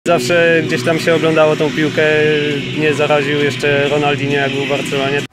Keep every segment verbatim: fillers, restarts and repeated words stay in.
Zawsze gdzieś tam się oglądało tą piłkę, nie zaraził jeszcze Ronaldinho, jak był w Barcelonie.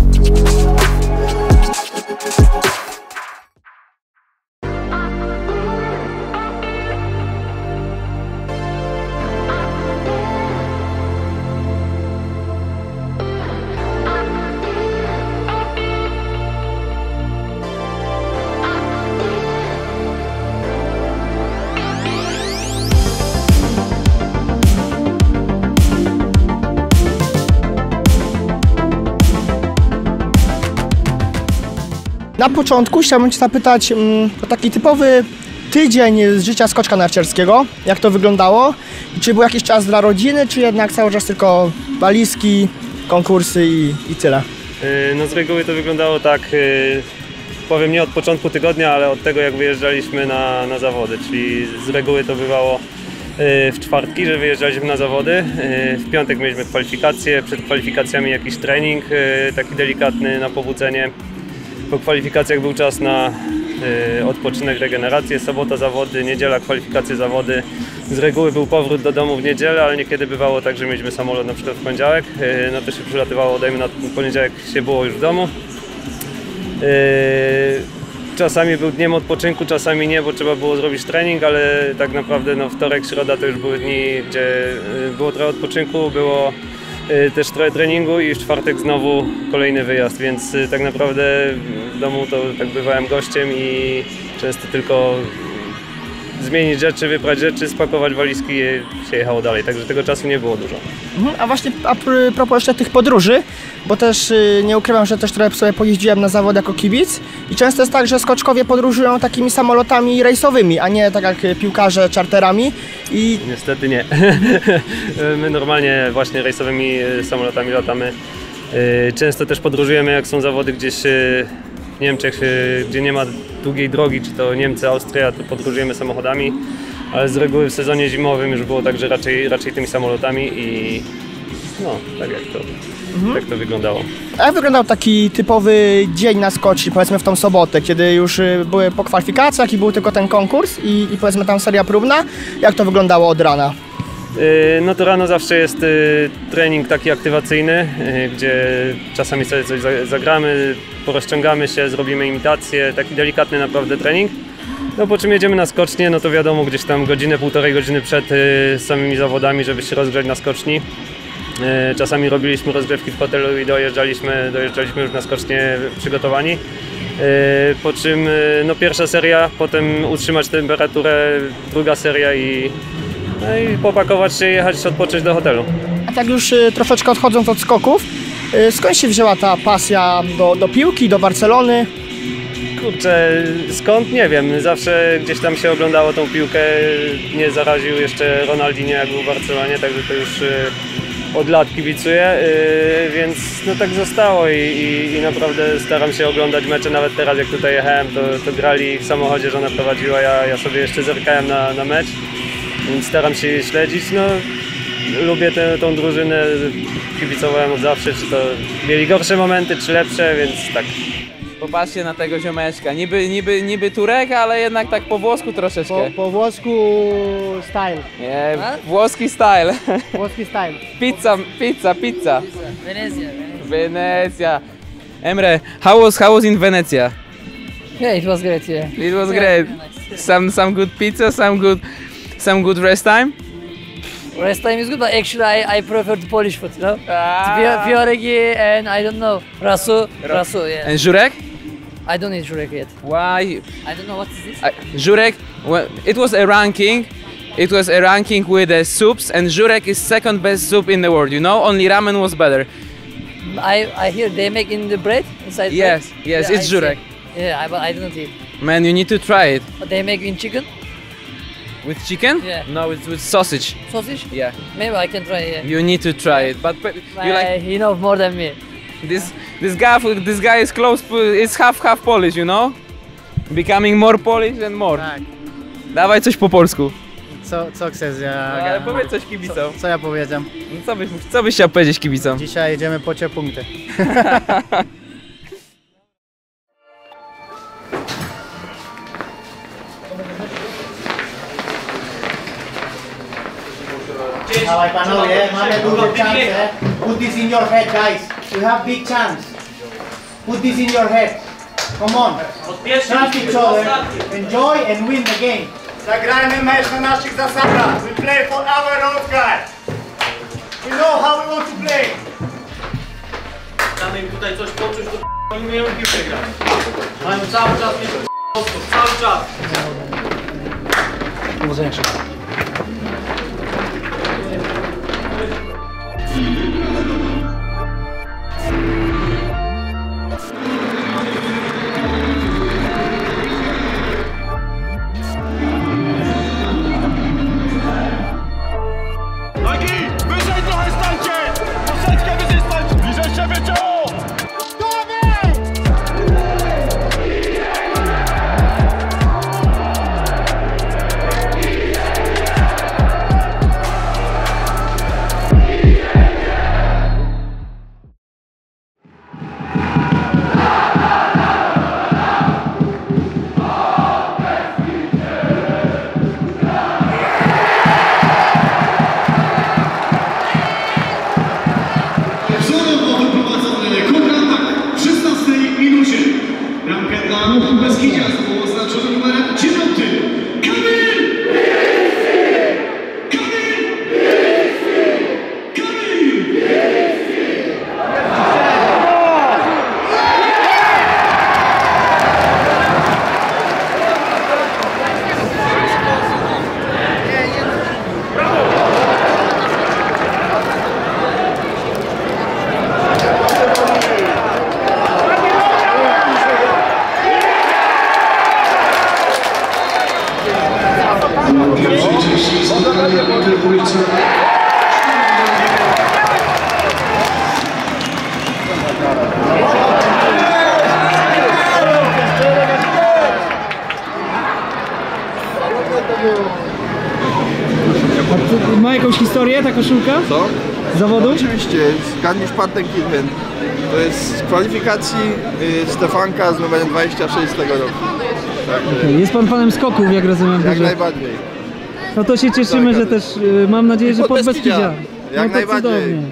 Na początku chciałbym Cię zapytać mm, o taki typowy tydzień z życia skoczka narciarskiego. Jak to wyglądało? I czy był jakiś czas dla rodziny, czy jednak cały czas tylko walizki, konkursy i, i tyle? No z reguły to wyglądało tak, powiem nie od początku tygodnia, ale od tego jak wyjeżdżaliśmy na, na zawody, czyli z reguły to bywało w czwartki, że wyjeżdżaliśmy na zawody, w piątek mieliśmy kwalifikacje, przed kwalifikacjami jakiś trening taki delikatny na pobudzenie. Po kwalifikacjach był czas na y, odpoczynek, regenerację, sobota zawody, niedziela kwalifikacje, zawody. Z reguły był powrót do domu w niedzielę, ale niekiedy bywało tak, że mieliśmy samolot na przykład w poniedziałek, y, no to się przylatywało, dajmy na poniedziałek się było już w domu. Y, czasami był dniem odpoczynku, czasami nie, bo trzeba było zrobić trening, ale tak naprawdę no, wtorek, środa to już były dni, gdzie y, było trochę odpoczynku, było też trochę treningu i w czwartek znowu kolejny wyjazd, więc tak naprawdę w domu to tak bywałem gościem i często tylko zmienić rzeczy, wyprać rzeczy, spakować walizki i się jechało dalej, także tego czasu nie było dużo. Mhm, a właśnie a propos jeszcze tych podróży, bo też y, nie ukrywam, że też trochę sobie pojeździłem na zawody jako kibic i często jest tak, że skoczkowie podróżują takimi samolotami rejsowymi, a nie tak jak piłkarze czarterami. I... Niestety nie. My normalnie właśnie rejsowymi samolotami latamy. Często też podróżujemy, jak są zawody gdzieś w Niemczech, gdzie nie ma długiej drogi, czy to Niemcy, Austria, to podróżujemy samochodami, ale z reguły w sezonie zimowym już było tak, że raczej, raczej tymi samolotami i no, tak jak to, mhm. tak to wyglądało. A jak wyglądał taki typowy dzień na skoczni, powiedzmy w tą sobotę, kiedy już były po kwalifikacjach i był tylko ten konkurs i, i powiedzmy tam seria próbna? Jak to wyglądało od rana? No to rano zawsze jest trening taki aktywacyjny, gdzie czasami sobie coś zagramy, porozciągamy się, zrobimy imitację, taki delikatny naprawdę trening. No po czym jedziemy na skocznię, no to wiadomo gdzieś tam godzinę, półtorej godziny przed samymi zawodami, żeby się rozgrzać na skoczni. Czasami robiliśmy rozgrzewki w hotelu i dojeżdżaliśmy, dojeżdżaliśmy już na skocznię przygotowani. Po czym no pierwsza seria, potem utrzymać temperaturę, druga seria i no i popakować się i jechać odpocząć do hotelu. A tak już y, troszeczkę odchodząc od skoków, y, skąd się wzięła ta pasja do, do piłki, do Barcelony? Kurczę, skąd? Nie wiem. Zawsze gdzieś tam się oglądało tą piłkę. Nie zaraził jeszcze Ronaldinho, jak był w Barcelonie, także to już y, od lat kibicuję, y, więc no tak zostało i, i, i naprawdę staram się oglądać mecze. Nawet teraz jak tutaj jechałem, to, to grali w samochodzie, żona prowadziła, ja, ja sobie jeszcze zerkałem na, na mecz. Więc staram się je śledzić. No, lubię tę, tą drużynę, kibicowałem od zawsze, czy to mieli gorsze momenty, czy lepsze, więc tak. Popatrzcie na tego ziomeczka, niby, niby, niby Turek, ale jednak tak po włosku troszeczkę. Po, po włosku style. Nie, włoski style. Włoski style. Pizza, pizza, pizza. Venezia. Venezia. Emre, how was, how was in Venezia? Yeah, it was great, yeah. It was great. Some, some good pizza, some good, some good rest time? Rest time is good, but actually I, I prefer the Polish food, you know? Ah. Pierogi and I don't know, rasu, rasu, yeah. And Żurek? I don't eat Żurek yet. Why? I don't know what is this. I, Żurek, well, it was a ranking. It was a ranking with the soups, and Żurek is second best soup in the world. You know, only ramen was better. I, I hear they make in the bread, inside Yes, bread. yes, Yeah, it's I Żurek. see. Yeah, I, but I don't eat. Man, you need to try it. But they make in chicken, With chicken? Yeah. No, it's with sausage. sausage. Yeah. Maybe I can try, yeah. You need to try it. But, but you Uh, like he knows more than me. this? This guy, this guy is close. Is half half Polish, you know? Becoming more Polish and more. Tak. Dawaj coś po polsku. Co, co chcesz? Ja, No, ale powiedz coś kibicom. co, co ja powiedziałem? No, co, byś, co byś chciał powiedzieć kibicom? Dzisiaj jedziemy po cię punkty. Dawaj panowie, mamy duże szanse. Put this in your head, guys. We have big chance. Put this in your head. Come on. Trust each other. Enjoy and win the game. Zagrajmy mecz na naszych zasadach. We play for our road, guys. We know how we want to play. Damy im tutaj coś poczuć, to oni umieją piłkę grać. Mają cały czas mieć cały czas. Powodzenia. Wyżej trochę stańcie! Troszeczkę wyżej stańcie! Bliżej siebie ciało! Ma jakąś historię ta koszulka? Co? Zawodu? Oczywiście, zgadniesz patent Kidman. To jest z kwalifikacji y, Stefanka z numerem dwadzieścia sześć z tego roku. Także, Okay. Jest pan fanem skoków, jak rozumiem. jak że... najbardziej. No to się cieszymy, Tak, że też y, mam nadzieję, że pod Beskidzia. Beskidzia. Jak no to najbardziej. cudownie.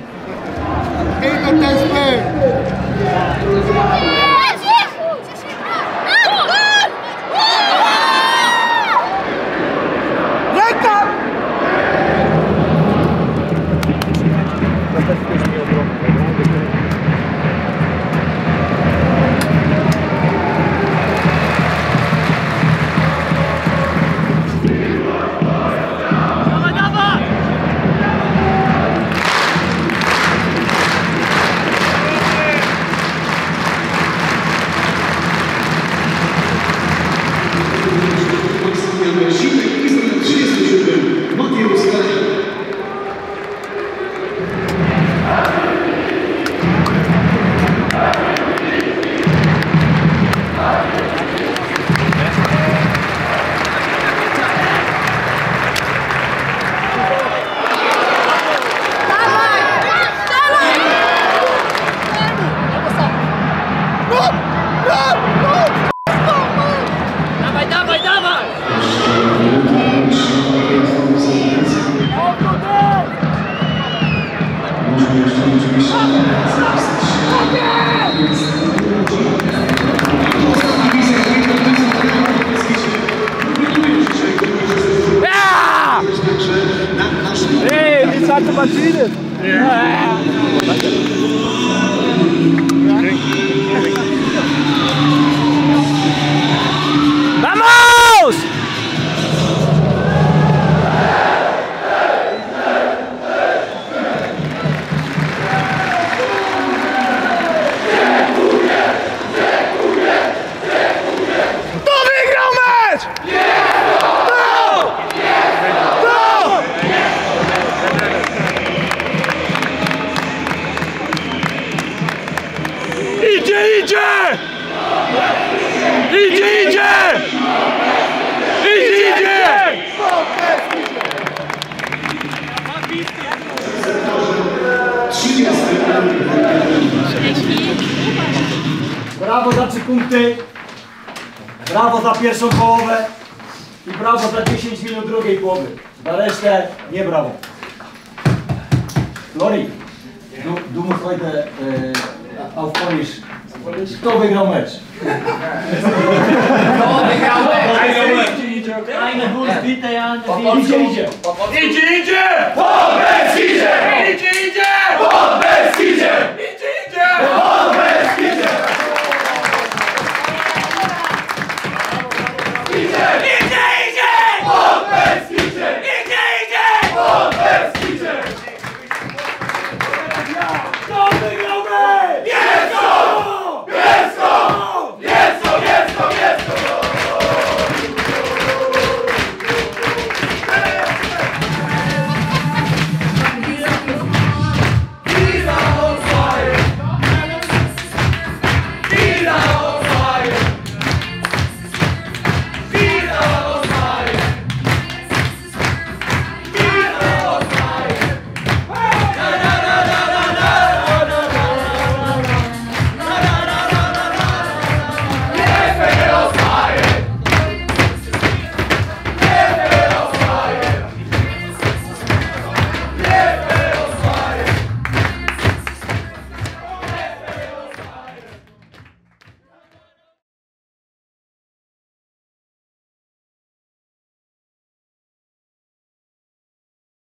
¡Vamos! Idzie, idzie! Idzie, idzie! Idzie, idzie! Brawo za trzy punkty, brawo za pierwszą połowę i brawo za dziesięć minut drugiej połowy. Za resztę nie brawo. Lori, du, du musst heute äh, auf Polish. Kto wygrał mecz? Kto wygrał mecz? Eine Bus, bitte, Jan. Idzie, idzie. Idzie, idzie!